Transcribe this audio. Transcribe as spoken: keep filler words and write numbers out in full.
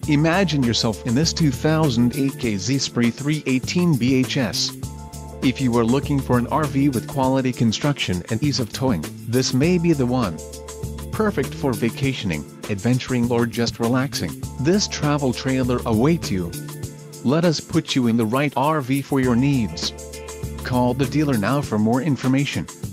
Imagine yourself in this two thousand eight K Z Spree three eighteen B H S. If you are looking for an R V with quality construction and ease of towing, this may be the one. Perfect for vacationing, adventuring or just relaxing, this travel trailer awaits you. Let us put you in the right R V for your needs. Call the dealer now for more information.